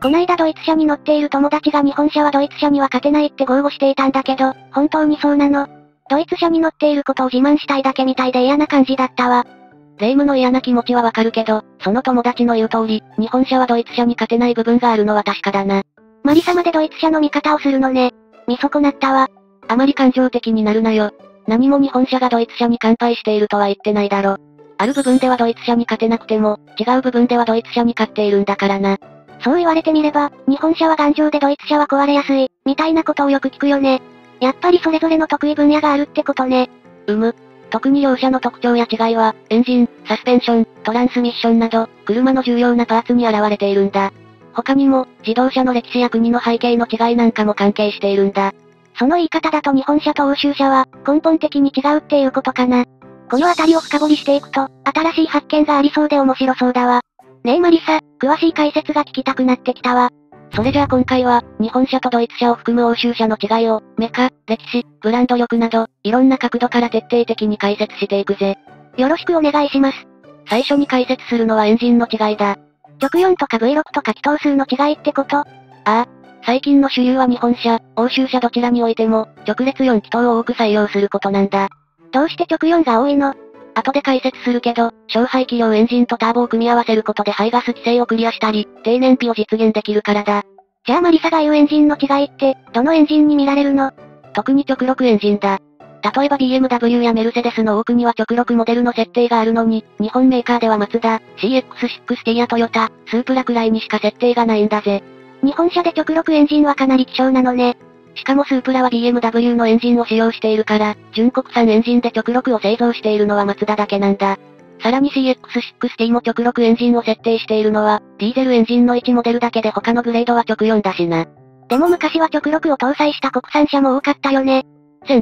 こないだドイツ車に乗っている友達が日本車はドイツ車には勝てないって豪語していたんだけど、本当にそうなの？ドイツ車に乗っていることを自慢したいだけみたいで嫌な感じだったわ。 霊夢の嫌な気持ちはわかるけど、その友達の言う通り、日本車はドイツ車に勝てない部分があるのは確かだな。 マリサまでドイツ車の味方をするのね。見損なったわ。 あまり感情的になるなよ。何も日本車がドイツ車に完敗しているとは言ってないだろ。ある部分ではドイツ車に勝てなくても、違う部分ではドイツ車に勝っているんだからな。 そう言われてみれば、日本車は頑丈でドイツ車は壊れやすい、みたいなことをよく聞くよね。やっぱりそれぞれの得意分野があるってことね。 特に両者の特徴や違いは、エンジン、サスペンション、トランスミッションなど、車の重要なパーツに現れているんだ。他にも、自動車の歴史や国の背景の違いなんかも関係しているんだ。 その言い方だと日本車と欧州車は、根本的に違うっていうことかな。このあたりを深掘りしていくと、新しい発見がありそうで面白そうだわ。ねえマリサ、詳しい解説が聞きたくなってきたわ。 それじゃあ今回は、日本車とドイツ車を含む欧州車の違いを、メカ、歴史、ブランド力など、いろんな角度から徹底的に解説していくぜ。 よろしくお願いします。 最初に解説するのはエンジンの違いだ。 直4とか V6 とか気筒数の違いってこと？ ああ。最近の主流は日本車、欧州車どちらにおいても、直列4気筒を多く採用することなんだ。 どうして直4が多いの？ 後で解説するけど、小排気量エンジンとターボを組み合わせることで排ガス規制をクリアしたり、低燃費を実現できるからだ。 じゃあマリサが言うエンジンの違いって、どのエンジンに見られるの？ 特に直6エンジンだ。例えば BMW やメルセデスの多くには直6モデルの設定があるのに、日本メーカーではマツダ、CX-60T やトヨタ、スープラくらいにしか設定がないんだぜ。 日本車で直6エンジンはかなり希少なのね。 しかもスープラは BMW のエンジンを使用しているから、純国産エンジンで直6を製造しているのはマツダだけなんだ。さらに CX-60T も直6エンジンを設定しているのは、ディーゼルエンジンの1モデルだけで他のグレードは直4だしな。 でも昔は直6を搭載した国産車も多かったよね。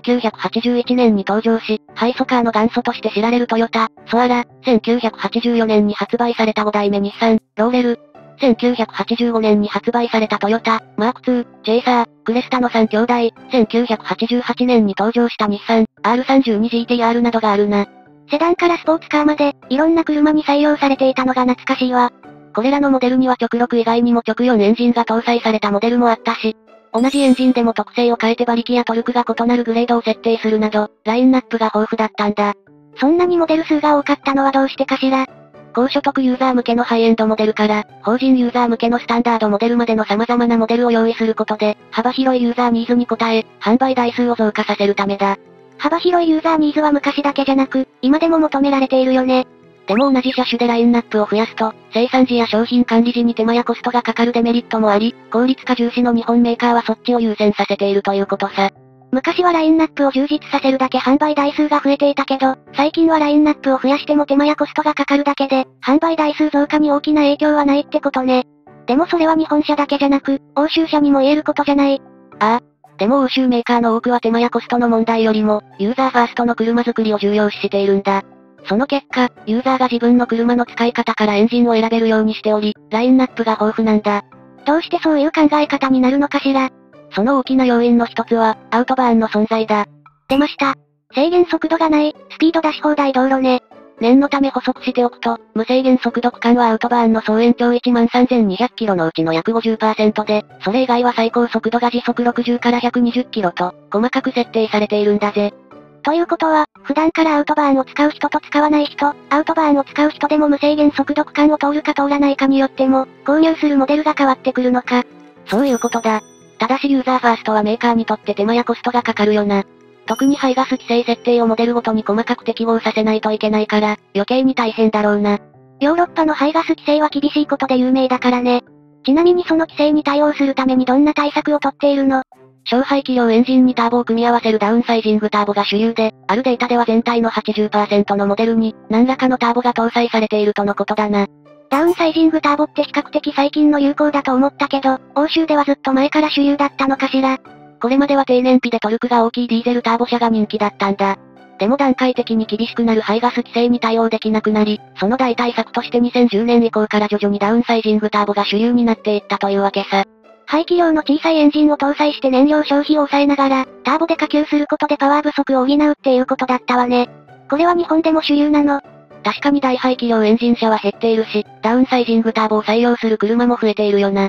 1981年に登場し、ハイソカーの元祖として知られるトヨタ、ソアラ、1984年に発売された5代目日産、ローレル、1985年に発売されたトヨタ、マーク2、チェイサー、クレスタの3兄弟、1988年に登場した日産、R32GTR などがあるな。 セダンからスポーツカーまで、いろんな車に採用されていたのが懐かしいわ。 これらのモデルには直6以外にも直4エンジンが搭載されたモデルもあったし、同じエンジンでも特性を変えて馬力やトルクが異なるグレードを設定するなど、ラインナップが豊富だったんだ。 そんなにモデル数が多かったのはどうしてかしら？ 高所得ユーザー向けのハイエンドモデルから、法人ユーザー向けのスタンダードモデルまでの様々なモデルを用意することで、幅広いユーザーニーズに応え、販売台数を増加させるためだ。 幅広いユーザーニーズは昔だけじゃなく、今でも求められているよね。 でも同じ車種でラインナップを増やすと、生産時や商品管理時に手間やコストがかかるデメリットもあり、効率化重視の日本メーカーはそっちを優先させているということさ。 昔はラインナップを充実させるだけ販売台数が増えていたけど、最近はラインナップを増やしても手間やコストがかかるだけで、販売台数増加に大きな影響はないってことね。でもそれは日本車だけじゃなく、欧州車にも言えることじゃない。 ああ。でも欧州メーカーの多くは手間やコストの問題よりも、ユーザーファーストの車作りを重要視しているんだ。その結果、ユーザーが自分の車の使い方からエンジンを選べるようにしており、ラインナップが豊富なんだ。 どうしてそういう考え方になるのかしら？ その大きな要因の一つは、アウトバーンの存在だ。 出ました。制限速度がない、スピード出し放題道路ね。 念のため補足しておくと、無制限速度区間はアウトバーンの総延長13200キロのうちの約 50% で、それ以外は最高速度が時速60から120キロと、細かく設定されているんだぜ。 ということは、普段からアウトバーンを使う人と使わない人、アウトバーンを使う人でも無制限速度区間を通るか通らないかによっても、購入するモデルが変わってくるのか。 そういうことだ。ただしユーザーファーストはメーカーにとって手間やコストがかかるよな。特に排ガス規制設定をモデルごとに細かく適合させないといけないから、余計に大変だろうな。 ヨーロッパの排ガス規制は厳しいことで有名だからね。ちなみにその規制に対応するためにどんな対策をとっているの？ 小排気量エンジンにターボを組み合わせるダウンサイジングターボが主流で、あるデータでは全体の 80% のモデルに、何らかのターボが搭載されているとのことだな。 ダウンサイジングターボって比較的最近の流行だと思ったけど、欧州ではずっと前から主流だったのかしら。 これまでは低燃費でトルクが大きいディーゼルターボ車が人気だったんだ。でも段階的に厳しくなる排ガス規制に対応できなくなり、その代替策として2010年以降から徐々にダウンサイジングターボが主流になっていったというわけさ。 排気量の小さいエンジンを搭載して燃料消費を抑えながら、ターボで下級することでパワー不足を補うっていうことだったわね。これは日本でも主流なの？ 確かに大排気量エンジン車は減っているし、ダウンサイジングターボを採用する車も増えているよな。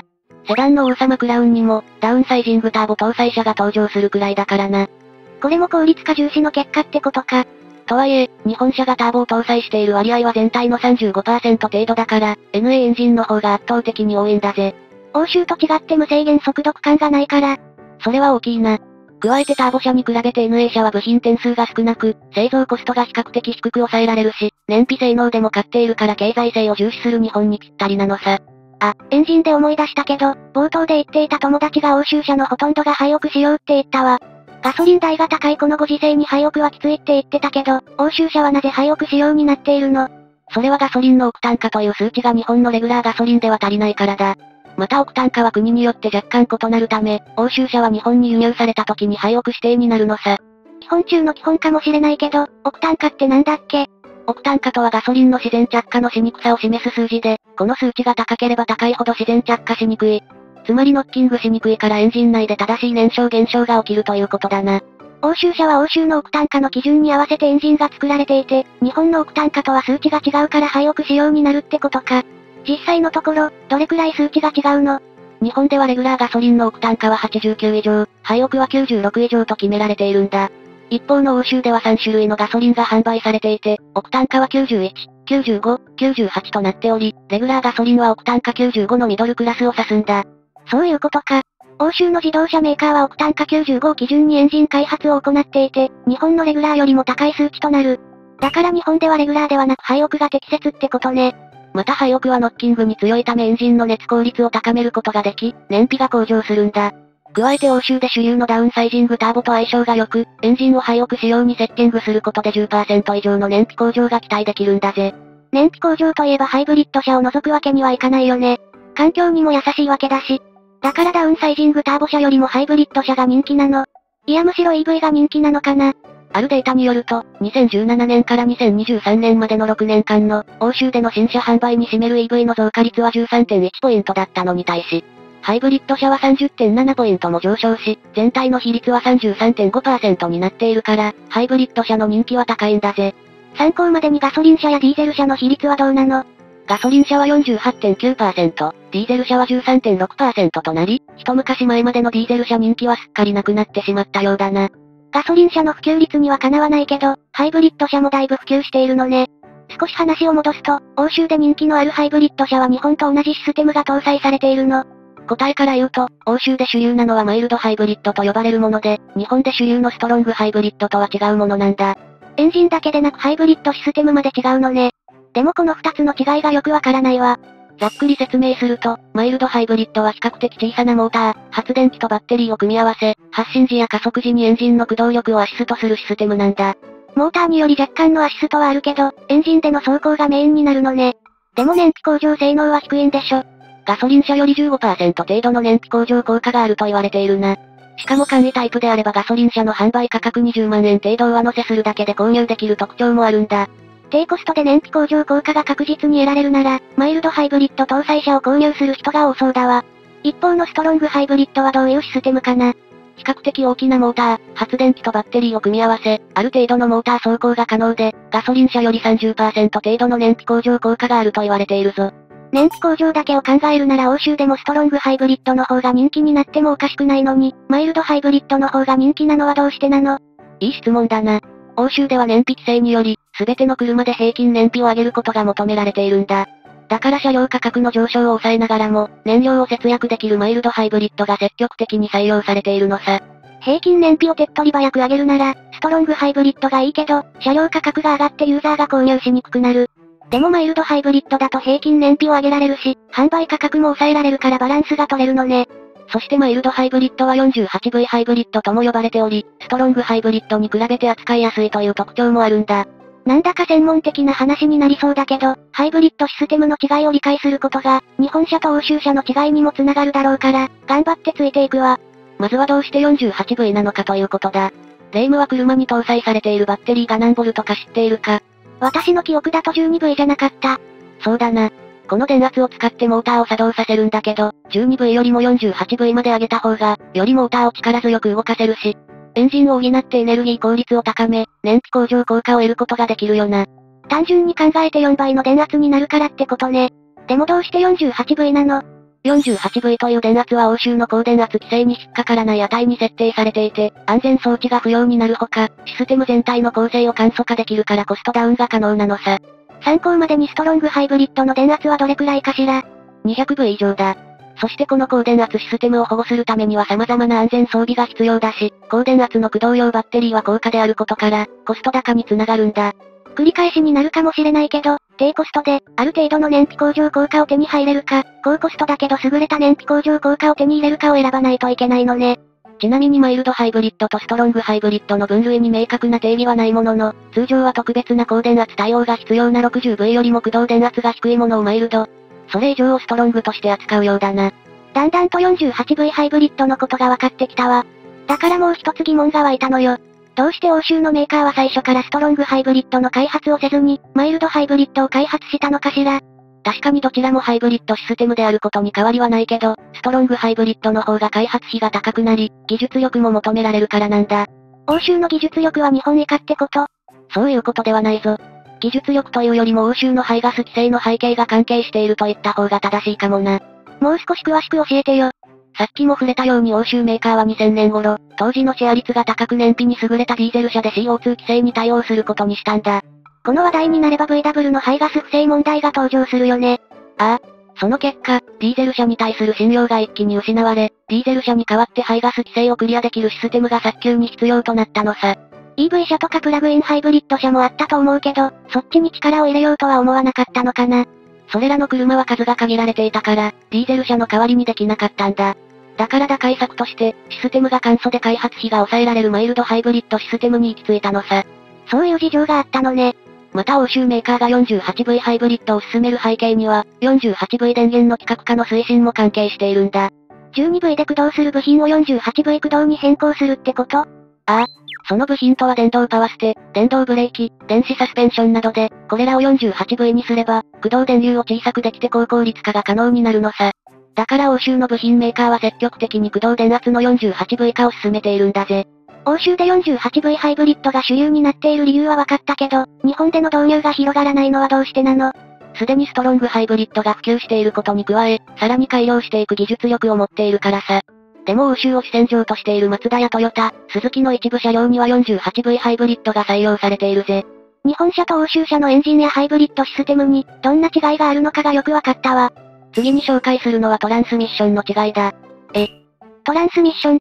セダンの王様クラウンにも、ダウンサイジングターボ搭載車が登場するくらいだからな。 これも効率化重視の結果ってことか。 とはいえ、日本車がターボを搭載している割合は全体の 35% 程度だから、NA エンジンの方が圧倒的に多いんだぜ。 欧州と違って無制限速度区間がないから。 それは大きいな。加えてターボ車に比べて NA 車は部品点数が少なく、製造コストが比較的低く抑えられるし、燃費性能でも勝っているから経済性を重視する日本にぴったりなのさ。 あ、エンジンで思い出したけど、冒頭で言っていた友達が欧州車のほとんどが廃屋仕様って言ったわ。ガソリン代が高いこのご時世に廃屋はきついって言ってたけど、欧州車はなぜ廃屋仕様になっているの？ それはガソリンのオクタン価という数値が日本のレギュラーガソリンでは足りないからだ。またオクタン価は国によって若干異なるため、欧州車は日本に輸入された時に廃屋指定になるのさ。 基本中の基本かもしれないけど、オクタン価ってなんだっけ？ オクタン価とはガソリンの自然着火のしにくさを示す数字で、この数値が高ければ高いほど自然着火しにくい。つまりノッキングしにくいからエンジン内で正しい燃焼現象が起きるということだな。 欧州車は欧州のオクタン価の基準に合わせてエンジンが作られていて、日本のオクタン価とは数値が違うから廃屋仕様になるってことか。実際のところ、どれくらい数値が違うの？ 日本ではレギュラーガソリンのオクタン価は89以上、廃屋は96以上と決められているんだ。一方の欧州では3種類のガソリンが販売されていて、オクタン価は91、95、98となっており、レギュラーガソリンはオクタン価95のミドルクラスを指すんだ。 そういうことか。欧州の自動車メーカーはオクタン価95を基準にエンジン開発を行っていて、日本のレギュラーよりも高い数値となる。だから日本ではレギュラーではなく廃屋が適切ってことね。 また廃屋はノッキングに強いためエンジンの熱効率を高めることができ、燃費が向上するんだ。加えて欧州で主流のダウンサイジングターボと相性が良く、エンジンを廃屋仕様にセッティングすることで 10% 以上の燃費向上が期待できるんだぜ。 燃費向上といえばハイブリッド車を除くわけにはいかないよね。環境にも優しいわけだし。だからダウンサイジングターボ車よりもハイブリッド車が人気なの。いやむしろ EV が人気なのかな。 あるデータによると、2017年から2023年までの6年間の、欧州での新車販売に占める EV の増加率は 13.1 ポイントだったのに対し、ハイブリッド車は 30.7 ポイントも上昇し、全体の比率は 33.5% になっているから、ハイブリッド車の人気は高いんだぜ。 参考までにガソリン車やディーゼル車の比率はどうなの？ ガソリン車は 48.9%、ディーゼル車は 13.6% となり、一昔前までのディーゼル車人気はすっかりなくなってしまったようだな。 ガソリン車の普及率にはかなわないけど、ハイブリッド車もだいぶ普及しているのね。少し話を戻すと、欧州で人気のあるハイブリッド車は日本と同じシステムが搭載されているの。 答えから言うと、欧州で主流なのはマイルドハイブリッドと呼ばれるもので、日本で主流のストロングハイブリッドとは違うものなんだ。 エンジンだけでなくハイブリッドシステムまで違うのね。でもこの2つの違いがよくわからないわ。 ざっくり説明すると、マイルドハイブリッドは比較的小さなモーター、発電機とバッテリーを組み合わせ、発進時や加速時にエンジンの駆動力をアシストするシステムなんだ。 モーターにより若干のアシストはあるけど、エンジンでの走行がメインになるのね。でも燃費向上性能は低いんでしょ。 ガソリン車より 15% 程度の燃費向上効果があると言われているな。しかも簡易タイプであればガソリン車の販売価格20万円程度上乗せするだけで購入できる特徴もあるんだ。 低コストで燃費向上効果が確実に得られるなら、マイルドハイブリッド搭載車を購入する人が多そうだわ。一方のストロングハイブリッドはどういうシステムかな？ 比較的大きなモーター、発電機とバッテリーを組み合わせ、ある程度のモーター走行が可能で、ガソリン車より 30% 程度の燃費向上効果があると言われているぞ。 燃費向上だけを考えるなら欧州でもストロングハイブリッドの方が人気になってもおかしくないのに、マイルドハイブリッドの方が人気なのはどうしてなの？ いい質問だな。欧州では燃費規制により、すべての車で平均燃費を上げることが求められているんだ。だから車両価格の上昇を抑えながらも、燃料を節約できるマイルドハイブリッドが積極的に採用されているのさ。 平均燃費を手っ取り早く上げるなら、ストロングハイブリッドがいいけど、車両価格が上がってユーザーが購入しにくくなる。でもマイルドハイブリッドだと平均燃費を上げられるし、販売価格も抑えられるからバランスが取れるのね。 そしてマイルドハイブリッドは 48V ハイブリッドとも呼ばれており、ストロングハイブリッドに比べて扱いやすいという特徴もあるんだ。 なんだか専門的な話になりそうだけど、ハイブリッドシステムの違いを理解することが、日本車と欧州車の違いにもつながるだろうから、頑張ってついていくわ。 まずはどうして 48V なのかということだ。レイムは車に搭載されているバッテリーが何ボルトか知っているか？ 私の記憶だと 12V じゃなかった。 そうだな。この電圧を使ってモーターを作動させるんだけど、12V よりも 48V まで上げた方が、よりモーターを力強く動かせるし、エンジンを補ってエネルギー効率を高め、燃費向上効果を得ることができるよな。 単純に考えて4倍の電圧になるからってことね。でもどうして 48V なの？ 48V という電圧は欧州の高電圧規制に引っかからない値に設定されていて、安全装置が不要になるほか、システム全体の構成を簡素化できるからコストダウンが可能なのさ。 参考までにストロングハイブリッドの電圧はどれくらいかしら？ 200V 以上だ。そしてこの高電圧システムを保護するためには様々な安全装備が必要だし、高電圧の駆動用バッテリーは高価であることから、コスト高につながるんだ。 繰り返しになるかもしれないけど、低コストで、ある程度の燃費向上効果を手に入れるか、高コストだけど優れた燃費向上効果を手に入れるかを選ばないといけないのね。 ちなみにマイルドハイブリッドとストロングハイブリッドの分類に明確な定義はないものの、通常は特別な高電圧対応が必要な 60V よりも駆動電圧が低いものをマイルド、それ以上をストロングとして扱うようだな。 だんだんと 48V ハイブリッドのことが分かってきたわ。だからもう一つ疑問が湧いたのよ。どうして欧州のメーカーは最初からストロングハイブリッドの開発をせずに、マイルドハイブリッドを開発したのかしら？ 確かにどちらもハイブリッドシステムであることに変わりはないけど、ストロングハイブリッドの方が開発費が高くなり、技術力も求められるからなんだ。 欧州の技術力は日本以下ってこと？ そういうことではないぞ。技術力というよりも欧州の排ガス規制の背景が関係していると言った方が正しいかもな。 もう少し詳しく教えてよ。 さっきも触れたように欧州メーカーは2000年頃、当時のシェア率が高く燃費に優れたディーゼル車で CO2 規制に対応することにしたんだ。 この話題になれば VW の排ガス不正問題が登場するよね。 ああ。その結果、ディーゼル車に対する信用が一気に失われ、ディーゼル車に代わって排ガス規制をクリアできるシステムが早急に必要となったのさ。 EV 車とかプラグインハイブリッド車もあったと思うけど、そっちに力を入れようとは思わなかったのかな。 それらの車は数が限られていたから、ディーゼル車の代わりにできなかったんだ。だから打開策として、システムが簡素で開発費が抑えられるマイルドハイブリッドシステムに行き着いたのさ。 そういう事情があったのね。 また欧州メーカーが 48V ハイブリッドを進める背景には、48V 電源の規格化の推進も関係しているんだ。 12V で駆動する部品を 48V 駆動に変更するってこと？ああ。その部品とは電動パワーステ、電動ブレーキ、電子サスペンションなどで、これらを 48V にすれば、駆動電流を小さくできて高効率化が可能になるのさ。だから欧州の部品メーカーは積極的に駆動電圧の 48V 化を進めているんだぜ。 欧州で 48V ハイブリッドが主流になっている理由は分かったけど、日本での導入が広がらないのはどうしてなの？ すでにストロングハイブリッドが普及していることに加え、さらに改良していく技術力を持っているからさ。でも欧州を主戦場としているマツダやトヨタ、スズキの一部車両には 48V ハイブリッドが採用されているぜ。 日本車と欧州車のエンジンやハイブリッドシステムに、どんな違いがあるのかがよく分かったわ。 次に紹介するのはトランスミッションの違いだ。 トランスミッションって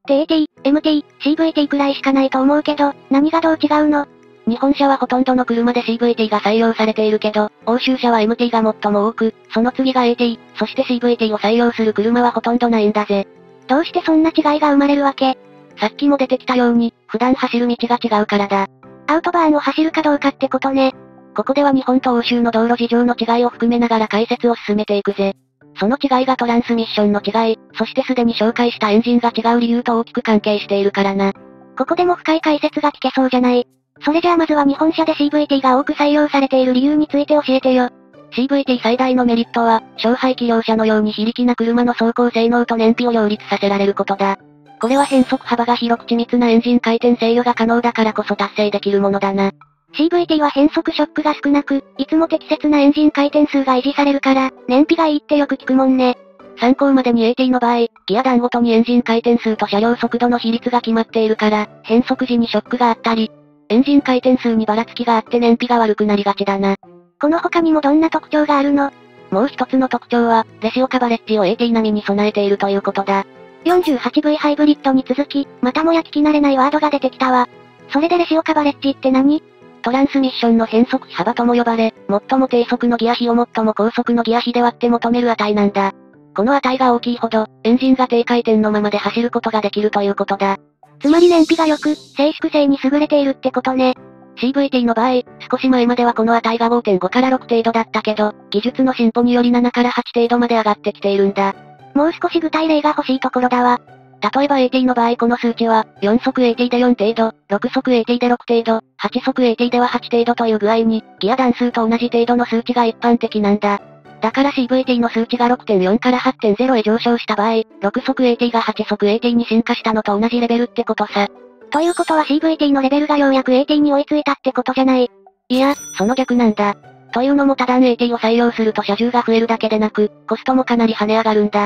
AT、MT、CVT くらいしかないと思うけど、何がどう違うの？ 日本車はほとんどの車で CVT が採用されているけど、欧州車は MT が最も多く、その次が AT、そして CVT を採用する車はほとんどないんだぜ。 どうしてそんな違いが生まれるわけ？ さっきも出てきたように、普段走る道が違うからだ。 アウトバーンを走るかどうかってことね。 ここでは日本と欧州の道路事情の違いを含めながら解説を進めていくぜ。その違いがトランスミッションの違い、そしてすでに紹介したエンジンが違う理由と大きく関係しているからな。 ここでも深い解説が聞けそうじゃない。それじゃあまずは日本車で CVT が多く採用されている理由について教えてよ。 CVT 最大のメリットは、小排気量車のように非力な車の走行性能と燃費を両立させられることだ。これは変速幅が広く緻密なエンジン回転制御が可能だからこそ達成できるものだな。 CVT は変速ショックが少なく、いつも適切なエンジン回転数が維持されるから、燃費がいいってよく聞くもんね。 参考までに AT の場合、ギア段ごとにエンジン回転数と車両速度の比率が決まっているから、変速時にショックがあったり、エンジン回転数にばらつきがあって燃費が悪くなりがちだな。 この他にもどんな特徴があるの？ もう一つの特徴は、レシオカバレッジを AT 並みに備えているということだ。 48V ハイブリッドに続き、またもや聞き慣れないワードが出てきたわ。それでレシオカバレッジって何？ トランスミッションの変速比幅とも呼ばれ、最も低速のギア比を最も高速のギア比で割って求める値なんだ。この値が大きいほど、エンジンが低回転のままで走ることができるということだ。 つまり燃費が良く、静粛性に優れているってことね。 CVT の場合、少し前まではこの値が 5.5 から6程度だったけど、技術の進歩により7から8程度まで上がってきているんだ。 もう少し具体例が欲しいところだわ。 例えば AT の場合この数値は、4速 AT で4程度、6速 AT で6程度、8速 AT では8程度という具合に、ギア段数と同じ程度の数値が一般的なんだ。だから CVT の数値が 6.4 から 8.0 へ上昇した場合、6速 AT が8速 AT に進化したのと同じレベルってことさ。 ということは CVT のレベルがようやく AT に追いついたってことじゃない。 いや、その逆なんだ。というのも多段 AT を採用すると車重が増えるだけでなく、コストもかなり跳ね上がるんだ。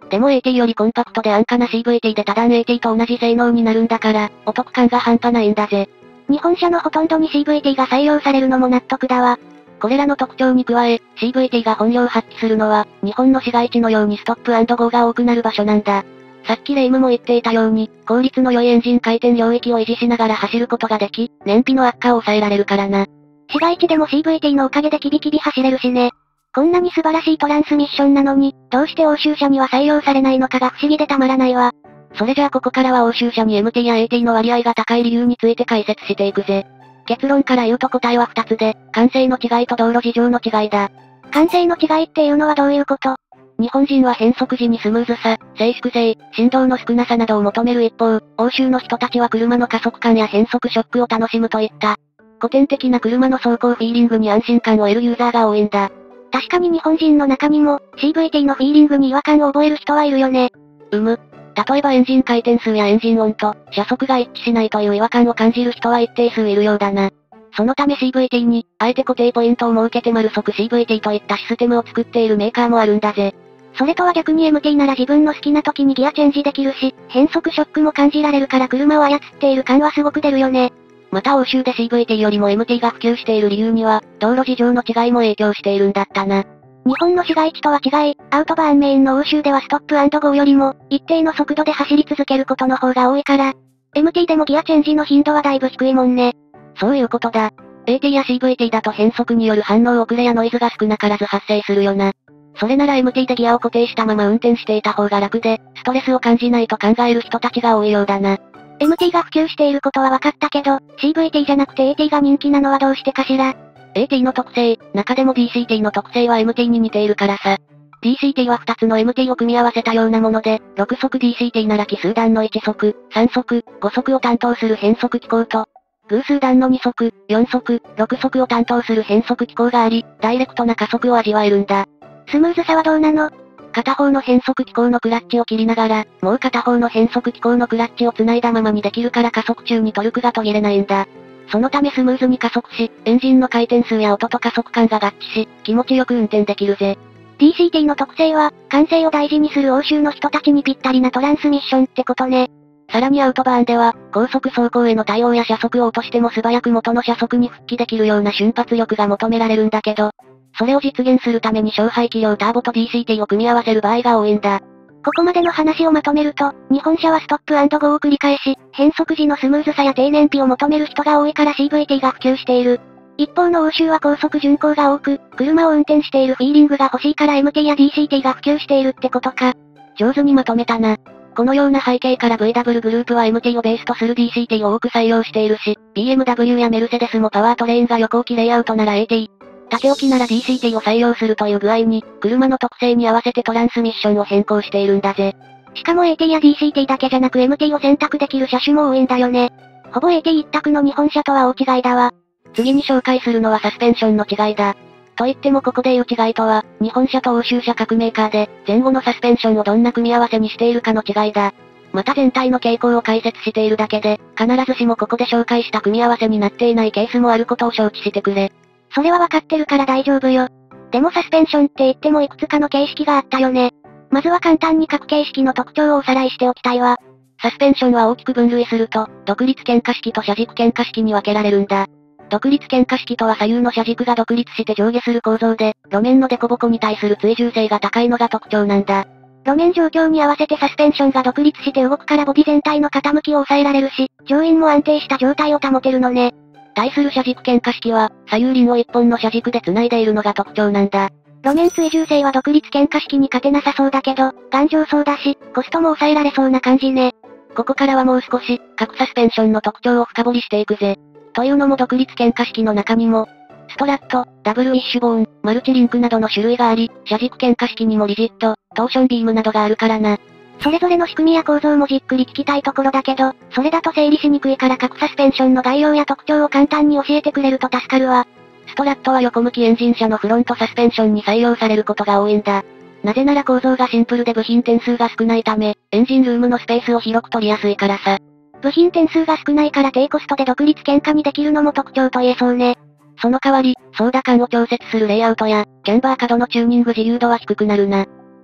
でも AT よりコンパクトで安価な CVT で多段 AT と同じ性能になるんだから、お得感が半端ないんだぜ。 日本車のほとんどに CVT が採用されるのも納得だわ。 これらの特徴に加え、CVT が本領発揮するのは、日本の市街地のようにストップ&ゴーが多くなる場所なんだ。さっきレイムも言っていたように、効率の良いエンジン回転領域を維持しながら走ることができ、燃費の悪化を抑えられるからな。 市街地でも CVT のおかげでキビキビ走れるしね。こんなに素晴らしいトランスミッションなのに、どうして欧州車には採用されないのかが不思議でたまらないわ。 それじゃあここからは欧州車に MT や AT の割合が高い理由について解説していくぜ。結論から言うと答えは2つで、完成の違いと道路事情の違いだ。 完成の違いっていうのはどういうこと？ 日本人は変速時にスムーズさ、静粛性、振動の少なさなどを求める一方、欧州の人たちは車の加速感や変速ショックを楽しむといった、古典的な車の走行フィーリングに安心感を得るユーザーが多いんだ。 確かに日本人の中にも、CVT のフィーリングに違和感を覚える人はいるよね。 例えばエンジン回転数やエンジン音と、車速が一致しないという違和感を感じる人は一定数いるようだな。そのため CVT に、あえて固定ポイントを設けて丸速 CVT といったシステムを作っているメーカーもあるんだぜ。 それとは逆に MT なら自分の好きな時にギアチェンジできるし、変速ショックも感じられるから車を操っている感はすごく出るよね。 また欧州で CVT よりも MT が普及している理由には、道路事情の違いも影響しているんだったな。 日本の市街地とは違い、アウトバーンメインの欧州ではストップ&ゴーよりも、一定の速度で走り続けることの方が多いから、MT でもギアチェンジの頻度はだいぶ低いもんね。 そういうことだ。AT や CVT だと変速による反応遅れやノイズが少なからず発生するよな。それなら MT でギアを固定したまま運転していた方が楽で、ストレスを感じないと考える人たちが多いようだな。 MT が普及していることは分かったけど、CVT じゃなくて AT が人気なのはどうしてかしら？ AT の特性、中でも DCT の特性は MT に似ているからさ。DCT は2つの MT を組み合わせたようなもので、6速 DCT なら奇数段の1速、3速、5速を担当する変速機構と、偶数段の2速、4速、6速を担当する変速機構があり、ダイレクトな加速を味わえるんだ。 スムーズさはどうなの？ 片方の変速機構のクラッチを切りながら、もう片方の変速機構のクラッチを繋いだままにできるから加速中にトルクが途切れないんだ。そのためスムーズに加速し、エンジンの回転数や音と加速感が合致し、気持ちよく運転できるぜ。 DCT の特性は、完成を大事にする欧州の人たちにぴったりなトランスミッションってことね。 さらにアウトバーンでは、高速走行への対応や車速を落としても素早く元の車速に復帰できるような瞬発力が求められるんだけど、それを実現するために勝敗器量ターボと DCT を組み合わせる場合が多いんだ。 ここまでの話をまとめると、日本車はストップ&ゴーを繰り返し、変速時のスムーズさや低燃費を求める人が多いから CVT が普及している。一方の欧州は高速巡航が多く、車を運転しているフィーリングが欲しいから MT や DCT が普及しているってことか。 上手にまとめたな。このような背景から VW グループは MT をベースとする DCT を多く採用しているし、BMW やメルセデスもパワートレーンが横置きレイアウトなら AT、縦置きなら DCT を採用するという具合に、車の特性に合わせてトランスミッションを変更しているんだぜ。 しかも AT や DCT だけじゃなく MT を選択できる車種も多いんだよね。ほぼ AT 一択の日本車とは大違いだわ。 次に紹介するのはサスペンションの違いだ。と言ってもここで言う違いとは、日本車と欧州車各メーカーで、前後のサスペンションをどんな組み合わせにしているかの違いだ。また全体の傾向を解説しているだけで、必ずしもここで紹介した組み合わせになっていないケースもあることを承知してくれ。 それはわかってるから大丈夫よ。でもサスペンションって言ってもいくつかの形式があったよね。まずは簡単に各形式の特徴をおさらいしておきたいわ。 サスペンションは大きく分類すると、独立懸架式と車軸懸架式に分けられるんだ。独立懸架式とは左右の車軸が独立して上下する構造で、路面の凸凹に対する追従性が高いのが特徴なんだ。 路面状況に合わせてサスペンションが独立して動くからボディ全体の傾きを抑えられるし、乗員も安定した状態を保てるのね。 対する車軸懸架式は、左右輪を一本の車軸で繋いでいるのが特徴なんだ。 路面追従性は独立懸架式に勝てなさそうだけど、頑丈そうだし、コストも抑えられそうな感じね。 ここからはもう少し、各サスペンションの特徴を深掘りしていくぜ。というのも独立懸架式の中にも、ストラット、ダブルウィッシュボーン、マルチリンクなどの種類があり、車軸懸架式にもリジット、トーションビームなどがあるからな。 それぞれの仕組みや構造もじっくり聞きたいところだけど、それだと整理しにくいから各サスペンションの概要や特徴を簡単に教えてくれると助かるわ。 ストラットは横向きエンジン車のフロントサスペンションに採用されることが多いんだ。なぜなら構造がシンプルで部品点数が少ないため、エンジンルームのスペースを広く取りやすいからさ。 部品点数が少ないから低コストで独立懸架にできるのも特徴と言えそうね。 その代わり、操舵感を調節するレイアウトや、キャンバー角のチューニング自由度は低くなるな。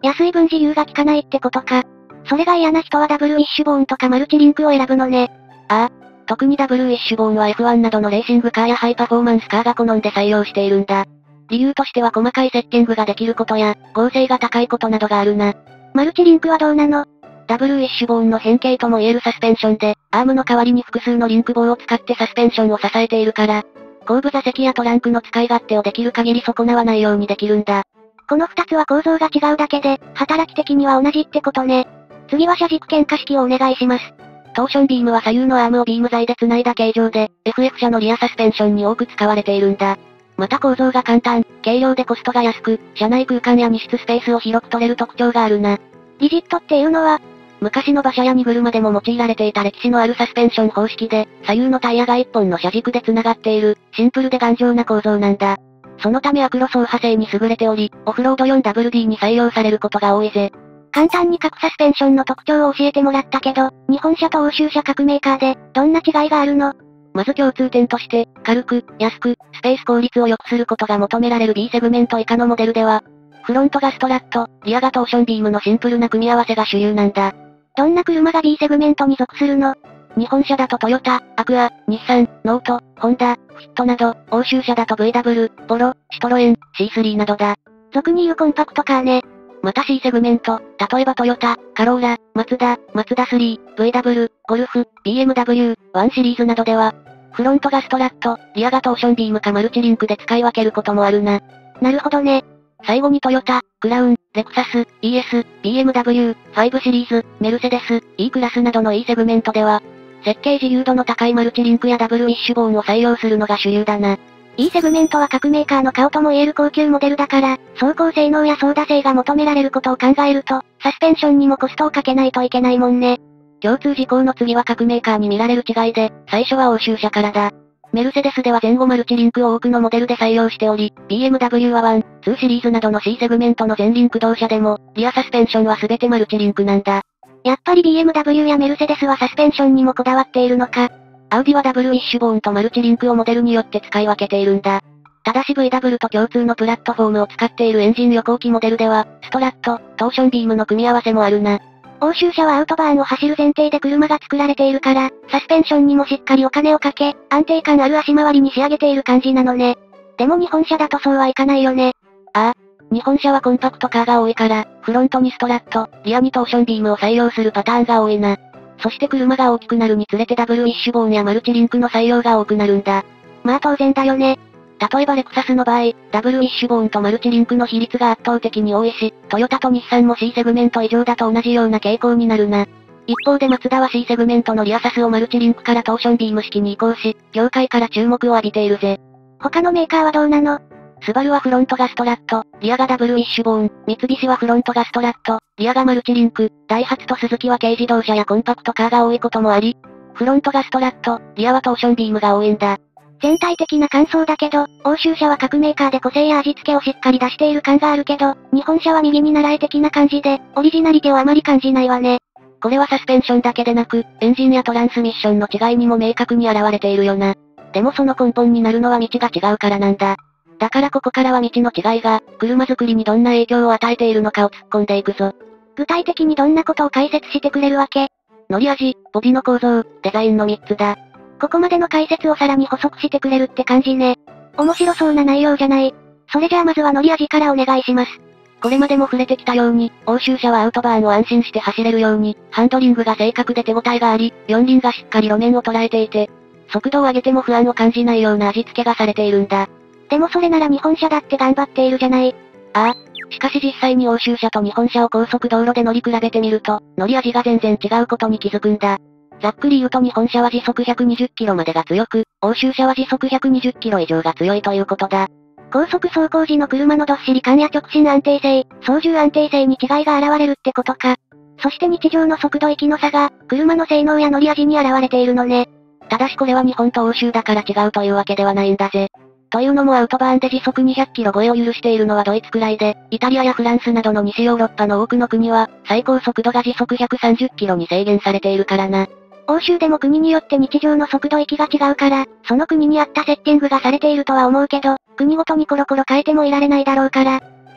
安い分自由が利かないってことか。それが嫌な人はダブルウィッシュボーンとかマルチリンクを選ぶのね。 ああ。特にダブルウィッシュボーンは F1 などのレーシングカーやハイパフォーマンスカーが好んで採用しているんだ。理由としては細かいセッティングができることや、剛性が高いことなどがあるな。 マルチリンクはどうなの？ ダブルウィッシュボーンの変形とも言えるサスペンションで、アームの代わりに複数のリンク棒を使ってサスペンションを支えているから、後部座席やトランクの使い勝手をできる限り損なわないようにできるんだ。 この二つは構造が違うだけで、働き的には同じってことね。次は車軸鍵化式をお願いします。 トーションビームは左右のアームをビーム材で繋いだ形状で、FF 車のリアサスペンションに多く使われているんだ。また構造が簡単、軽量でコストが安く、車内空間や荷室スペースを広く取れる特徴があるな。 リジットっていうのは、 昔の馬車や荷車でも用いられていた歴史のあるサスペンション方式で、左右のタイヤが一本の車軸で繋がっている、シンプルで頑丈な構造なんだ。そのためアクロ走破性に優れており、オフロード用 WD に採用されることが多いぜ。 簡単に各サスペンションの特徴を教えてもらったけど、日本車と欧州車各メーカーで、どんな違いがあるの？ まず共通点として、軽く、安く、スペース効率を良くすることが求められる B セグメント以下のモデルでは、フロントがストラット、リアがトーションビームのシンプルな組み合わせが主流なんだ。 どんな車が B セグメントに属するの？ 日本車だとトヨタ、アクア、日産、ノート、ホンダ、フィットなど、欧州車だと VW、ボロ、シトロエン、C3 などだ。 俗に言うコンパクトカーね。 また C セグメント、例えばトヨタ、カローラ、マツダ、マツダ3、VW、ゴルフ、BMW、1シリーズなどでは、フロントがストラット、リアがトーションビームかマルチリンクで使い分けることもあるな。 なるほどね。 最後にトヨタ、クラウン、レクサス、ES、BMW、5シリーズ、メルセデス、E クラスなどの E セグメントでは、設計自由度の高いマルチリンクやダブルウィッシュボーンを採用するのが主流だな。 E セグメントは各メーカーの顔とも言える高級モデルだから、走行性能や操舵性が求められることを考えると、サスペンションにもコストをかけないといけないもんね。 共通事項の次は各メーカーに見られる違いで、最初は欧州車からだ。メルセデスでは前後マルチリンクを多くのモデルで採用しており、BMW は1、2シリーズなどの C セグメントの全輪駆動車でも、リアサスペンションは全てマルチリンクなんだ。 やっぱり BMW やメルセデスはサスペンションにもこだわっているのか。 アウディはダブルウィッシュボーンとマルチリンクをモデルによって使い分けているんだ。ただし VW と共通のプラットフォームを使っているエンジン旅行機モデルでは、ストラット、トーションビームの組み合わせもあるな。 欧州車はアウトバーンを走る前提で車が作られているから、サスペンションにもしっかりお金をかけ、安定感ある足回りに仕上げている感じなのね。でも日本車だとそうはいかないよね。 ああ。日本車はコンパクトカーが多いから、フロントにストラット、リアにトーションビームを採用するパターンが多いな。そして車が大きくなるにつれてダブルウィッシュボーンやマルチリンクの採用が多くなるんだ。 まあ当然だよね。 例えばレクサスの場合、ダブルウィッシュボーンとマルチリンクの比率が圧倒的に多いし、トヨタと日産も C セグメント以上だと同じような傾向になるな。一方でマツダは C セグメントのリアサスをマルチリンクからトーションビーム式に移行し、業界から注目を浴びているぜ。 他のメーカーはどうなの？ スバルはフロントがストラット、リアがダブルウィッシュボーン、三菱はフロントがストラット、リアがマルチリンク、ダイハツとスズキは軽自動車やコンパクトカーが多いこともあり、フロントがストラット、リアはトーションビームが多いんだ。 全体的な感想だけど、欧州車は各メーカーで個性や味付けをしっかり出している感があるけど、日本車は右に習い的な感じで、オリジナリティをあまり感じないわね。 これはサスペンションだけでなく、エンジンやトランスミッションの違いにも明確に現れているよな。でもその根本になるのは道が違うからなんだ。だからここからは道の違いが、車作りにどんな影響を与えているのかを突っ込んでいくぞ。 具体的にどんなことを解説してくれるわけ？ 乗り味、ボディの構造、デザインの3つだ。 ここまでの解説をさらに補足してくれるって感じね。面白そうな内容じゃない。それじゃあまずは乗り味からお願いします。 これまでも触れてきたように、欧州車はアウトバーンを安心して走れるように、ハンドリングが正確で手応えがあり、四輪がしっかり路面を捉えていて、速度を上げても不安を感じないような味付けがされているんだ。 でもそれなら日本車だって頑張っているじゃない。 ああ。しかし実際に欧州車と日本車を高速道路で乗り比べてみると、乗り味が全然違うことに気づくんだ。ざっくり言うと日本車は時速120キロまでが強く、欧州車は時速120キロ以上が強いということだ。 高速走行時の車のどっしり感や直進安定性、操縦安定性に違いが現れるってことか。そして日常の速度域の差が、車の性能や乗り味に現れているのね。 ただしこれは日本と欧州だから違うというわけではないんだぜ。というのもアウトバーンで時速200キロ超えを許しているのはドイツくらいで、イタリアやフランスなどの西ヨーロッパの多くの国は、最高速度が時速130キロに制限されているからな。 欧州でも国によって日常の速度域が違うから、その国に合ったセッティングがされているとは思うけど、国ごとにコロコロ変えてもいられないだろうから。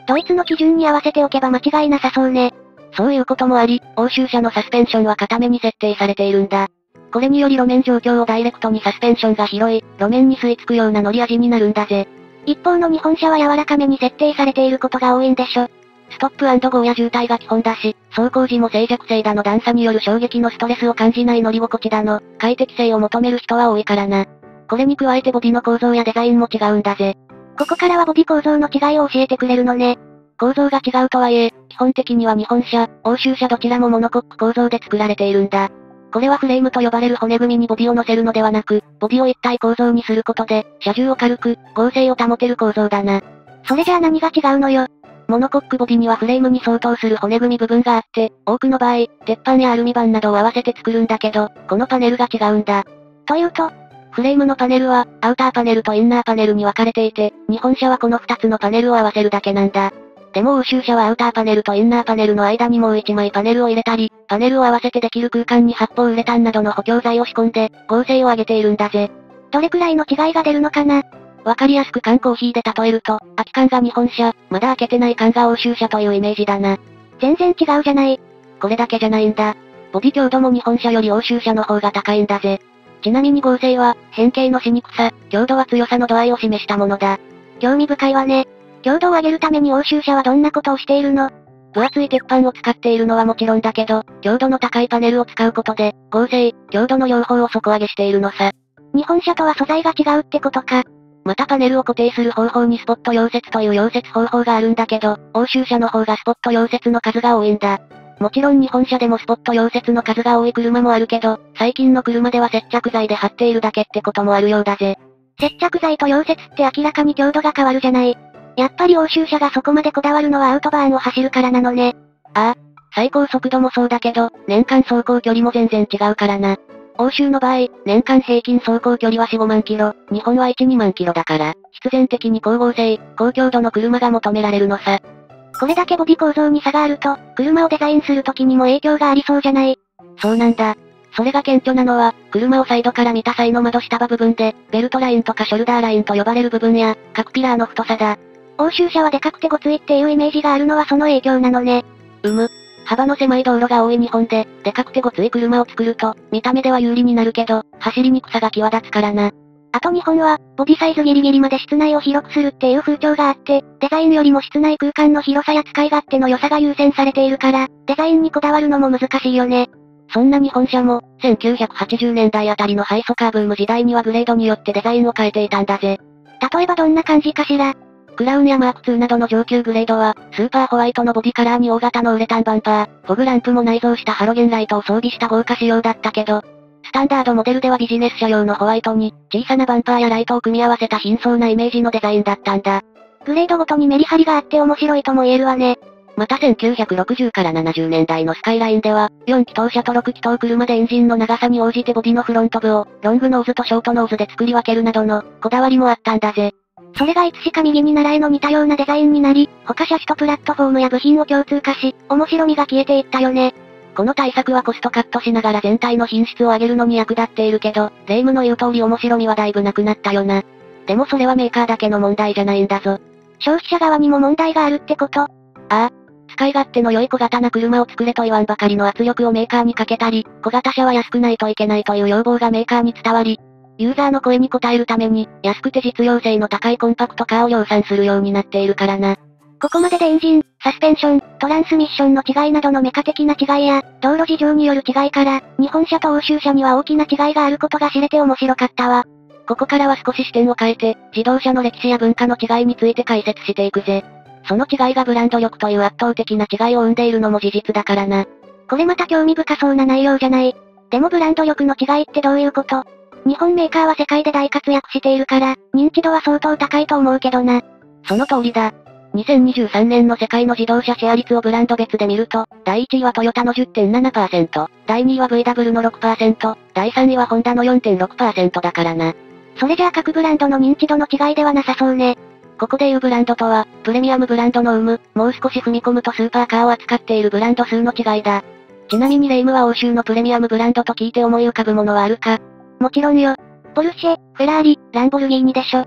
ドイツの基準に合わせておけば間違いなさそうね。 そういうこともあり、欧州車のサスペンションは固めに設定されているんだ。これにより路面状況をダイレクトにサスペンションが拾い、路面に吸い付くような乗り味になるんだぜ。 一方の日本車は柔らかめに設定されていることが多いんでしょ。 ストップ&ゴーや渋滞が基本だし、走行時も静寂性だの段差による衝撃のストレスを感じない乗り心地だの、快適性を求める人は多いからな。これに加えてボディの構造やデザインも違うんだぜ。 ここからはボディ構造の違いを教えてくれるのね。 構造が違うとはいえ、基本的には日本車、欧州車どちらもモノコック構造で作られているんだ。これはフレームと呼ばれる骨組みにボディを乗せるのではなく、ボディを一体構造にすることで、車重を軽く、剛性を保てる構造だな。 それじゃあ何が違うのよ。 モノコックボディにはフレームに相当する骨組み部分があって、多くの場合、鉄板やアルミ板などを合わせて作るんだけど、このパネルが違うんだ。 というと、 フレームのパネルは、アウターパネルとインナーパネルに分かれていて、日本車はこの2つのパネルを合わせるだけなんだ。でも欧州車はアウターパネルとインナーパネルの間にもう1枚パネルを入れたり、パネルを合わせてできる空間に発泡ウレタンなどの補強材を仕込んで、剛性を上げているんだぜ。 どれくらいの違いが出るのかな？ わかりやすく缶コーヒーで例えると、空き缶が日本車、まだ開けてない缶が欧州車というイメージだな。 全然違うじゃない。 これだけじゃないんだ。ボディ強度も日本車より欧州車の方が高いんだぜ。ちなみに剛性は、変形のしにくさ、強度は強さの度合いを示したものだ。 興味深いわね。強度を上げるために欧州車はどんなことをしているの？ 分厚い鉄板を使っているのはもちろんだけど、強度の高いパネルを使うことで、剛性、強度の両方を底上げしているのさ。 日本車とは素材が違うってことか。 またパネルを固定する方法にスポット溶接という溶接方法があるんだけど、欧州車の方がスポット溶接の数が多いんだ。もちろん日本車でもスポット溶接の数が多い車もあるけど、最近の車では接着剤で貼っているだけってこともあるようだぜ。 接着剤と溶接って明らかに強度が変わるじゃない。やっぱり欧州車がそこまでこだわるのはアウトバーンを走るからなのね。 ああ、最高速度もそうだけど、年間走行距離も全然違うからな。欧州の場合、年間平均走行距離は4、5万キロ、日本は1、2万キロだから、必然的に高剛性、高強度の車が求められるのさ。 これだけボディ構造に差があると、車をデザインする時にも影響がありそうじゃない。 そうなんだ。それが顕著なのは、車をサイドから見た際の窓下部分で、ベルトラインとかショルダーラインと呼ばれる部分や、各ピラーの太さだ。 欧州車はでかくてごついっていうイメージがあるのはその影響なのね。 幅の狭い道路が多い日本で、でかくてごつい車を作ると、見た目では有利になるけど、走りにくさが際立つからな。 あと日本は、ボディサイズギリギリまで室内を広くするっていう風潮があって、デザインよりも室内空間の広さや使い勝手の良さが優先されているから、デザインにこだわるのも難しいよね。 そんな日本車も、1980年代あたりのハイソカーブーム時代にはグレードによってデザインを変えていたんだぜ。 例えばどんな感じかしら？ クラウンやマーク2などの上級グレードは、スーパーホワイトのボディカラーに大型のウレタンバンパー、フォグランプも内蔵したハロゲンライトを装備した豪華仕様だったけど、スタンダードモデルではビジネス車用のホワイトに、小さなバンパーやライトを組み合わせた貧相なイメージのデザインだったんだ。 グレードごとにメリハリがあって面白いとも言えるわね。 また1960から70年代のスカイラインでは、4気筒車と6気筒車でエンジンの長さに応じてボディのフロント部を、ロングノーズとショートノーズで作り分けるなどの、こだわりもあったんだぜ。 それがいつしか右に習えの似たようなデザインになり、他車種とプラットフォームや部品を共通化し、面白みが消えていったよね。 この対策はコストカットしながら全体の品質を上げるのに役立っているけど、霊夢の言う通り面白みはだいぶなくなったよな。でもそれはメーカーだけの問題じゃないんだぞ。 消費者側にも問題があるってこと？ ああ。使い勝手の良い小型な車を作れと言わんばかりの圧力をメーカーにかけたり、小型車は安くないといけないという要望がメーカーに伝わり、ユーザーの声に応えるために、安くて実用性の高いコンパクトカーを量産するようになっているからな。 ここまででエンジン、サスペンション、トランスミッションの違いなどのメカ的な違いや、道路事情による違いから、日本車と欧州車には大きな違いがあることが知れて面白かったわ。 ここからは少し視点を変えて、自動車の歴史や文化の違いについて解説していくぜ。その違いがブランド力という圧倒的な違いを生んでいるのも事実だからな。 これまた興味深そうな内容じゃない。でもブランド力の違いってどういうこと？日本メーカーは世界で大活躍しているから、認知度は相当高いと思うけどな。 その通りだ。2023年の世界の自動車シェア率をブランド別で見ると、第1位はトヨタの 10.7%、第2位は VW の 6%、第3位はホンダの 4.6% だからな。 それじゃあ各ブランドの認知度の違いではなさそうね。 ここでいうブランドとは、プレミアムブランドの有無、もう少し踏み込むとスーパーカーを扱っているブランド数の違いだ。ちなみに霊夢は欧州のプレミアムブランドと聞いて思い浮かぶものはあるか？ もちろんよ。ポルシェ、フェラーリ、ランボルギーニでしょ。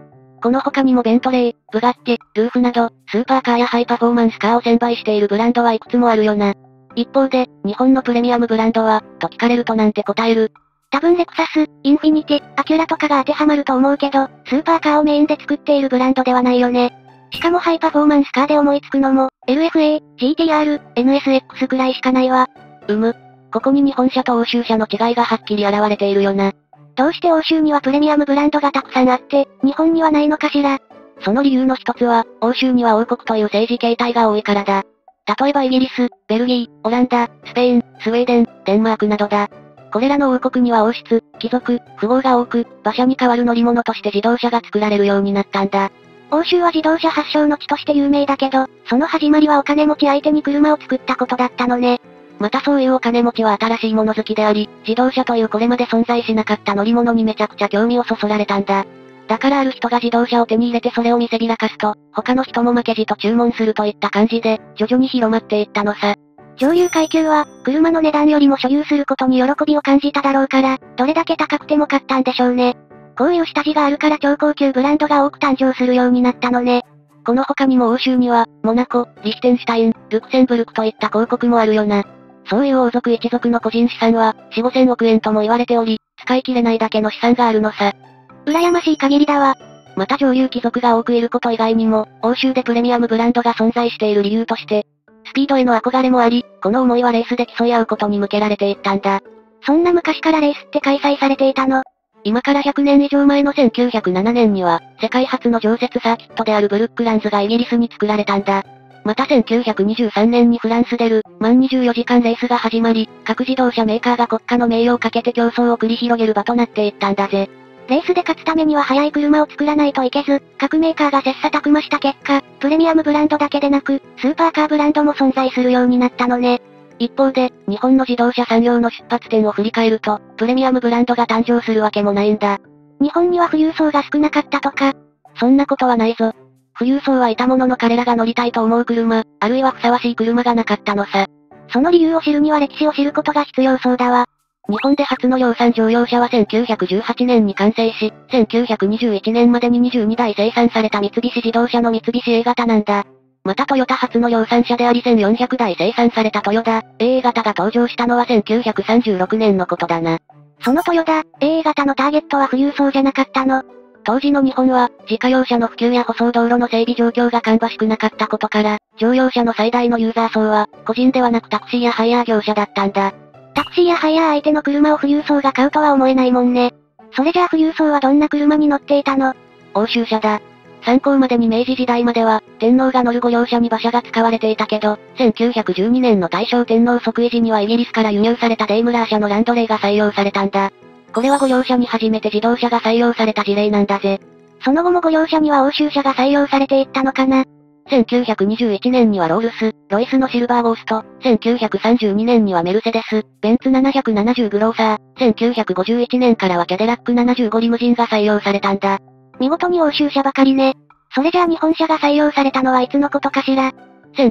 この他にもベントレー、ブガッティ、ルーフなど、スーパーカーやハイパフォーマンスカーを専売しているブランドはいくつもあるよな。一方で、日本のプレミアムブランドは、と聞かれるとなんて答える？ 多分レクサス、インフィニティ、アキュラとかが当てはまると思うけど、スーパーカーをメインで作っているブランドではないよね。しかもハイパフォーマンスカーで思いつくのも、LFA、GTR、NSX くらいしかないわ。 ここに日本車と欧州車の違いがはっきり現れているよな。 どうして欧州にはプレミアムブランドがたくさんあって、日本にはないのかしら。 その理由の一つは、欧州には王国という政治形態が多いからだ。例えばイギリス、ベルギー、オランダ、スペイン、スウェーデン、デンマークなどだ。これらの王国には王室、貴族、富豪が多く、馬車に代わる乗り物として自動車が作られるようになったんだ。 欧州は自動車発祥の地として有名だけど、その始まりはお金持ち相手に車を作ったことだったのね。 またそういうお金持ちは新しいもの好きであり、自動車というこれまで存在しなかった乗り物にめちゃくちゃ興味をそそられたんだ。だからある人が自動車を手に入れてそれを見せびらかすと、他の人も負けじと注文するといった感じで、徐々に広まっていったのさ。 上流階級は、車の値段よりも所有することに喜びを感じただろうから、どれだけ高くても買ったんでしょうね。こういう下地があるから超高級ブランドが多く誕生するようになったのね。 この他にも欧州には、モナコ、リヒテンシュタイン、ルクセンブルクといった公国もあるよな。そういう王族一族の個人資産は、4、5千億円とも言われており、使い切れないだけの資産があるのさ。 羨ましい限りだわ。 また上流貴族が多くいること以外にも、欧州でプレミアムブランドが存在している理由として、スピードへの憧れもあり、この思いはレースで競い合うことに向けられていったんだ。 そんな昔からレースって開催されていたの？ 今から100年以上前の1907年には、世界初の常設サーキットであるブルックランズがイギリスに作られたんだ。また1923年にフランスでマン24時間レースが始まり、各自動車メーカーが国家の名誉をかけて競争を繰り広げる場となっていったんだぜ。 レースで勝つためには速い車を作らないといけず、各メーカーが切磋琢磨した結果、プレミアムブランドだけでなく、スーパーカーブランドも存在するようになったのね。 一方で、日本の自動車産業の出発点を振り返ると、プレミアムブランドが誕生するわけもないんだ。 日本には富裕層が少なかったとか。 そんなことはないぞ。富裕層はいたものの彼らが乗りたいと思う車、あるいはふさわしい車がなかったのさ。 その理由を知るには歴史を知ることが必要そうだわ。 日本で初の量産乗用車は1918年に完成し、1921年までに22台生産された三菱自動車の三菱 A 型なんだ。またトヨタ初の量産車であり1400台生産されたトヨタ AA 型が登場したのは1936年のことだな。 そのトヨタ AA 型のターゲットは富裕層じゃなかったの？ 当時の日本は、自家用車の普及や舗装道路の整備状況が芳しくなかったことから、乗用車の最大のユーザー層は、個人ではなくタクシーやハイヤー業者だったんだ。 タクシーやハイヤー相手の車を富裕層が買うとは思えないもんね。それじゃあ富裕層はどんな車に乗っていたの？ 欧州車だ。参考までに明治時代までは、天皇が乗る御用車に馬車が使われていたけど、1912年の大正天皇即位時にはイギリスから輸入されたデイムラー社のランドレーが採用されたんだ。これは御用車に初めて自動車が採用された事例なんだぜ。 その後も御用車には欧州車が採用されていったのかな？ 1921年にはロールス、ロイスのシルバーゴースト、1932年にはメルセデス、ベンツ770グローサー、1951年からはキャデラック75リムジンが採用されたんだ。 見事に欧州車ばかりね。それじゃあ日本車が採用されたのはいつのことかしら？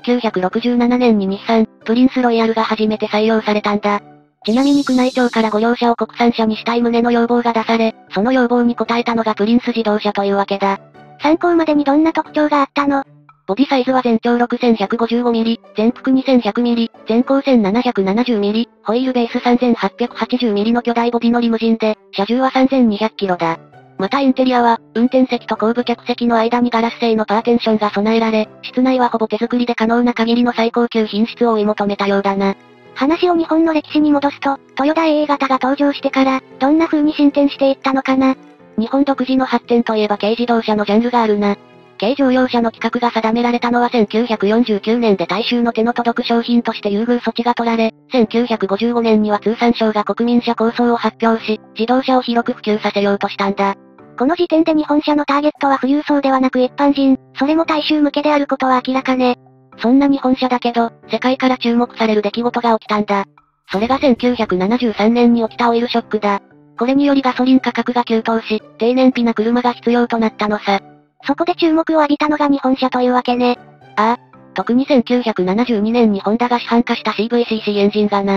1967年に日産、プリンスロイヤルが初めて採用されたんだ。ちなみに宮内庁から御用車を国産車にしたい旨の要望が出され、その要望に応えたのがプリンス自動車というわけだ。 参考までにどんな特徴があったの？ ボディサイズは全長 6155mm、全幅 2100mm、全高 1770mm、ホイールベース 3880mm の巨大ボディのリムジンで、車重は3200キロだ。またインテリアは、運転席と後部客席の間にガラス製のパーテンションが備えられ、室内はほぼ手作りで可能な限りの最高級品質を追い求めたようだな。 話を日本の歴史に戻すと、トヨタ AA 型が登場してから、どんな風に進展していったのかな？ 日本独自の発展といえば軽自動車のジャンルがあるな。軽乗用車の規格が定められたのは1949年で大衆の手の届く商品として優遇措置が取られ、1955年には通産省が国民車構想を発表し、自動車を広く普及させようとしたんだ。 この時点で日本車のターゲットは富裕層ではなく一般人、それも大衆向けであることは明らかね。 そんな日本車だけど、世界から注目される出来事が起きたんだ。それが1973年に起きたオイルショックだ。これによりガソリン価格が急騰し、低燃費な車が必要となったのさ。 そこで注目を浴びたのが日本車というわけね。 ああ。特に1972年にホンダが市販化した CVCC エンジンがな。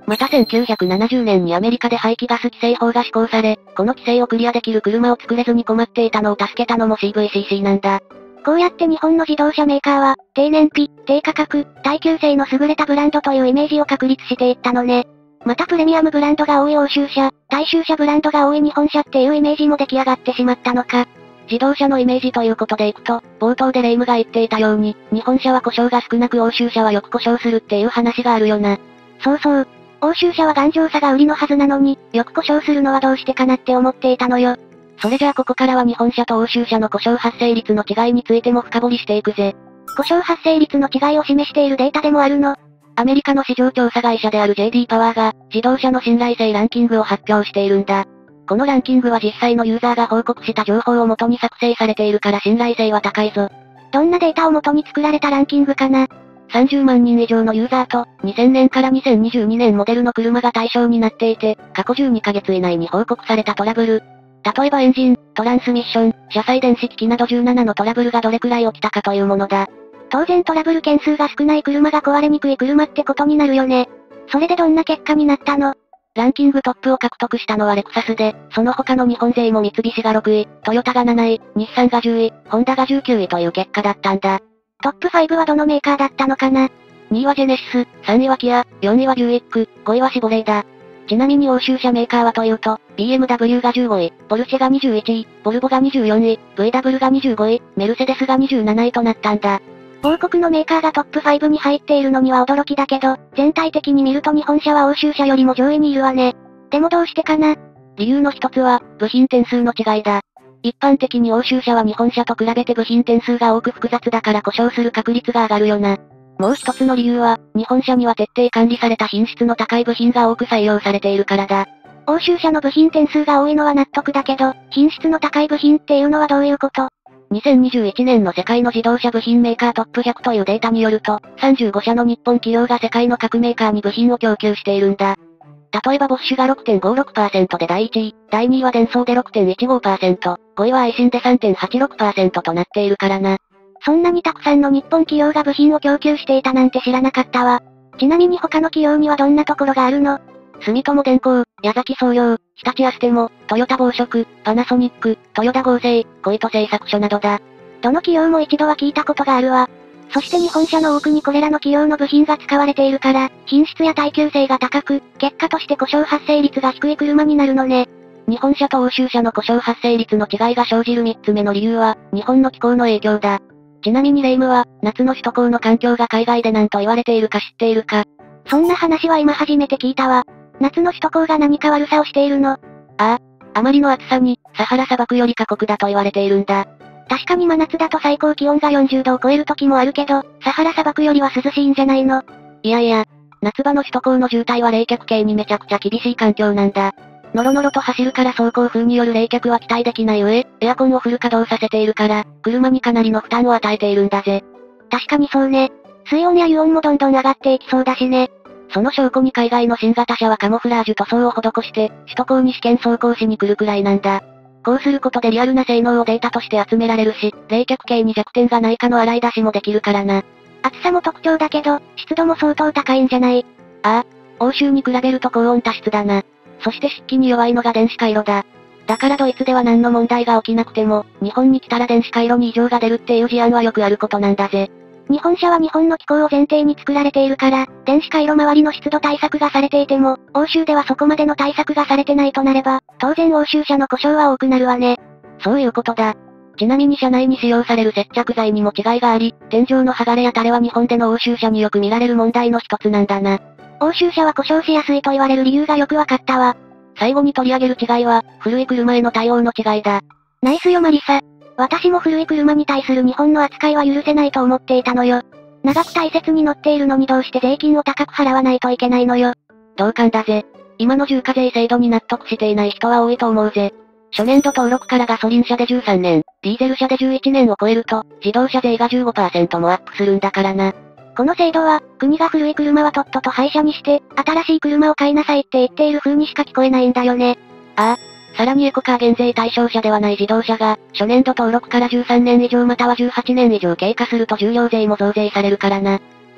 また1970年にアメリカで排気ガス規制法が施行され、この規制をクリアできる車を作れずに困っていたのを助けたのも CVCC なんだ。 こうやって日本の自動車メーカーは、低燃費、低価格、耐久性の優れたブランドというイメージを確立していったのね。またプレミアムブランドが多い欧州車、大衆車ブランドが多い日本車っていうイメージも出来上がってしまったのか。 自動車のイメージということでいくと、冒頭でレイムが言っていたように、日本車は故障が少なく欧州車はよく故障するっていう話があるよな。 そうそう。欧州車は頑丈さが売りのはずなのに、よく故障するのはどうしてかなって思っていたのよ。 それじゃあここからは日本車と欧州車の故障発生率の違いについても深掘りしていくぜ。 故障発生率の違いを示しているデータでもあるの。 アメリカの市場調査会社である JD パワーが、自動車の信頼性ランキングを発表しているんだ。このランキングは実際のユーザーが報告した情報を元に作成されているから信頼性は高いぞ。 どんなデータを元に作られたランキングかな ？30万人以上のユーザーと、2000年から2022年モデルの車が対象になっていて、過去12ヶ月以内に報告されたトラブル。例えばエンジン、トランスミッション、車載電子機器など17のトラブルがどれくらい起きたかというものだ。 当然トラブル件数が少ない車が壊れにくい車ってことになるよね。それでどんな結果になったの？ ランキングトップを獲得したのはレクサスで、その他の日本勢も三菱が6位、トヨタが7位、日産が10位、ホンダが19位という結果だったんだ。 トップ5はどのメーカーだったのかな？ 2位はジェネシス、3位はキア、4位はビューイック、5位はシボレーだ。ちなみに欧州車メーカーはというと、BMW が15位、ポルシェが21位、ボルボが24位、VW が25位、メルセデスが27位となったんだ。 某国のメーカーがトップ5に入っているのには驚きだけど、全体的に見ると日本車は欧州車よりも上位にいるわね。でもどうしてかな？ 理由の一つは、部品点数の違いだ。一般的に欧州車は日本車と比べて部品点数が多く複雑だから故障する確率が上がるよな。もう一つの理由は、日本車には徹底管理された品質の高い部品が多く採用されているからだ。 欧州車の部品点数が多いのは納得だけど、品質の高い部品っていうのはどういうこと？ 2021年の世界の自動車部品メーカートップ100というデータによると、35社の日本企業が世界の各メーカーに部品を供給しているんだ。例えばボッシュが 6.56% で第1位、第2位はデンソーで 6.15%、5位はアイシンで 3.86% となっているからな。 そんなにたくさんの日本企業が部品を供給していたなんて知らなかったわ。ちなみに他の企業にはどんなところがあるの？ 住友電工、矢崎総業、日立アステモ、トヨタ紡織、パナソニック、豊田合成、小糸製作所などだ。 どの企業も一度は聞いたことがあるわ。そして日本車の多くにこれらの企業の部品が使われているから、品質や耐久性が高く、結果として故障発生率が低い車になるのね。 日本車と欧州車の故障発生率の違いが生じる3つ目の理由は、日本の気候の影響だ。ちなみにレイムは、夏の首都高の環境が海外で何と言われているか知っているか？ そんな話は今初めて聞いたわ。夏の首都高が何か悪さをしているの？ ああ、あまりの暑さに、サハラ砂漠より過酷だと言われているんだ。 確かに真夏だと最高気温が40度を超える時もあるけど、サハラ砂漠よりは涼しいんじゃないの？ いやいや、夏場の首都高の渋滞は冷却系にめちゃくちゃ厳しい環境なんだ。ノロノロと走るから走行風による冷却は期待できない上、エアコンをフル稼働させているから、車にかなりの負担を与えているんだぜ。 確かにそうね。水温や油温もどんどん上がっていきそうだしね。 その証拠に海外の新型車はカモフラージュ塗装を施して、首都高に試験走行しに来るくらいなんだ。こうすることでリアルな性能をデータとして集められるし、冷却系に弱点がないかの洗い出しもできるからな。 暑さも特徴だけど、湿度も相当高いんじゃない？ ああ、欧州に比べると高温多湿だな。そして湿気に弱いのが電子回路だ。だからドイツでは何の問題が起きなくても、日本に来たら電子回路に異常が出るっていう事案はよくあることなんだぜ。 日本車は日本の気候を前提に作られているから、電子回路周りの湿度対策がされていても、欧州ではそこまでの対策がされてないとなれば、当然欧州車の故障は多くなるわね。 そういうことだ。ちなみに車内に使用される接着剤にも違いがあり、天井の剥がれや垂れは日本での欧州車によく見られる問題の一つなんだな。 欧州車は故障しやすいと言われる理由がよくわかったわ。 最後に取り上げる違いは、古い車への対応の違いだ。 ナイスよマリサ。私も古い車に対する日本の扱いは許せないと思っていたのよ。長く大切に乗っているのにどうして税金を高く払わないといけないのよ。 同感だぜ。今の重課税制度に納得していない人は多いと思うぜ。初年度登録からガソリン車で13年、ディーゼル車で11年を超えると、自動車税が 15% もアップするんだからな。 この制度は、国が古い車はとっとと廃車にして、新しい車を買いなさいって言っている風にしか聞こえないんだよね。 ああ、さらにエコカー減税対象車ではない自動車が、初年度登録から13年以上または18年以上経過すると重量税も増税されるからな。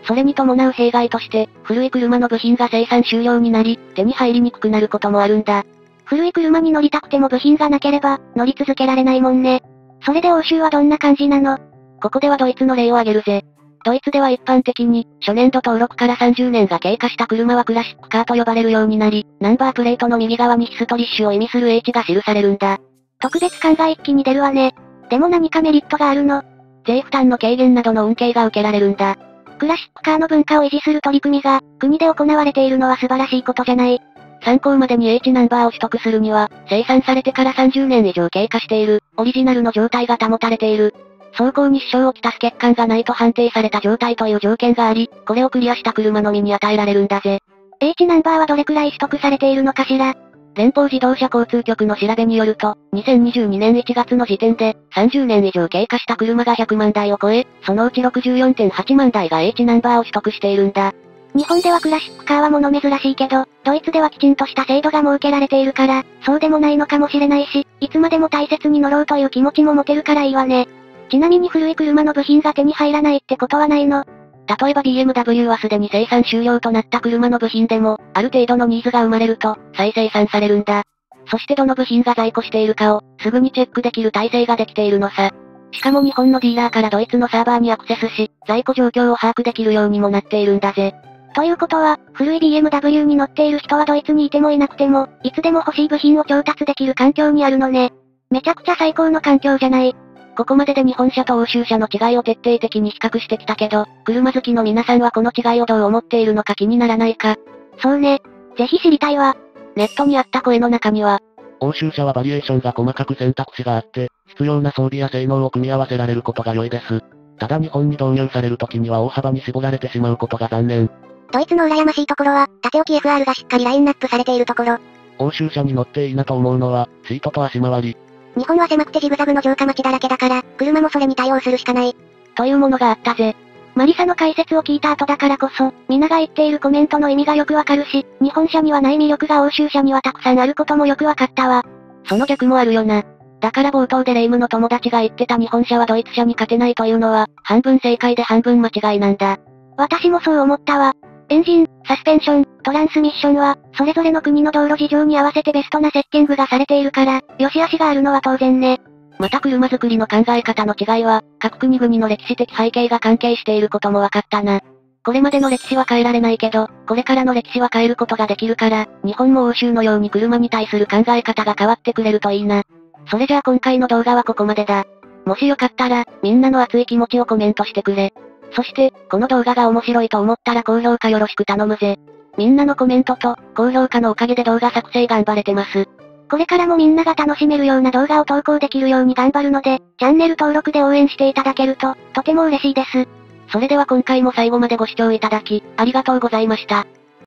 それに伴う弊害として、古い車の部品が生産終了になり、手に入りにくくなることもあるんだ。 古い車に乗りたくても部品がなければ、乗り続けられないもんね。それで欧州はどんな感じなの？ ここではドイツの例を挙げるぜ。ドイツでは一般的に、初年度登録から30年が経過した車はクラシックカーと呼ばれるようになり、ナンバープレートの右側にヒストリッシュを意味する H が記されるんだ。 特別感が一気に出るわね。でも何かメリットがあるの？ 税負担の軽減などの恩恵が受けられるんだ。 クラシックカーの文化を維持する取り組みが、国で行われているのは素晴らしいことじゃない。 参考までに H ナンバーを取得するには、生産されてから30年以上経過している、オリジナルの状態が保たれている、走行に支障をきたす欠陥がないと判定された状態という条件があり、これをクリアした車のみに与えられるんだぜ。 H ナンバーはどれくらい取得されているのかしら？ 連邦自動車交通局の調べによると、2022年1月の時点で、30年以上経過した車が100万台を超え、そのうち 64.8 万台が H ナンバーを取得しているんだ。 日本ではクラシックカーは物珍しいけど、ドイツではきちんとした制度が設けられているから、そうでもないのかもしれないし、いつまでも大切に乗ろうという気持ちも持てるからいいわね。ちなみに古い車の部品が手に入らないってことはないの？ 例えば BMW はすでに生産終了となった車の部品でも、ある程度のニーズが生まれると、再生産されるんだ。そしてどの部品が在庫しているかを、すぐにチェックできる体制ができているのさ。しかも日本のディーラーからドイツのサーバーにアクセスし、在庫状況を把握できるようにもなっているんだぜ。 ということは、古い BMW に乗っている人はドイツにいてもいなくても、いつでも欲しい部品を調達できる環境にあるのね。めちゃくちゃ最高の環境じゃない。 ここまでで日本車と欧州車の違いを徹底的に比較してきたけど、車好きの皆さんはこの違いをどう思っているのか気にならないか？ そうね。ぜひ知りたいわ。 ネットにあった声の中には、 欧州車はバリエーションが細かく選択肢があって、必要な装備や性能を組み合わせられることが良いです。ただ日本に導入される時には大幅に絞られてしまうことが残念。 ドイツの羨ましいところは、縦置き FR がしっかりラインナップされているところ。 欧州車に乗っていいなと思うのは、シートと足回り。 日本は狭くてジグザグの城下町だらけだから、車もそれに対応するしかない。 というものがあったぜ。 マリサの解説を聞いた後だからこそ、皆が言っているコメントの意味がよくわかるし、日本車にはない魅力が欧州車にはたくさんあることもよくわかったわ。 その逆もあるよな。だから冒頭でレイムの友達が言ってた日本車はドイツ車に勝てないというのは、半分正解で半分間違いなんだ。 私もそう思ったわ。エンジン、サスペンション、トランスミッションは、それぞれの国の道路事情に合わせてベストなセッティングがされているから、良し悪しがあるのは当然ね。 また車作りの考え方の違いは、各国々の歴史的背景が関係していることも分かったな。これまでの歴史は変えられないけど、これからの歴史は変えることができるから、日本も欧州のように車に対する考え方が変わってくれるといいな。それじゃあ今回の動画はここまでだ。もしよかったら、みんなの熱い気持ちをコメントしてくれ。そして、この動画が面白いと思ったら高評価よろしく頼むぜ。みんなのコメントと、高評価のおかげで動画作成頑張れてます。 これからもみんなが楽しめるような動画を投稿できるように頑張るので、チャンネル登録で応援していただけると、とても嬉しいです。 それでは今回も最後までご視聴いただき、ありがとうございました。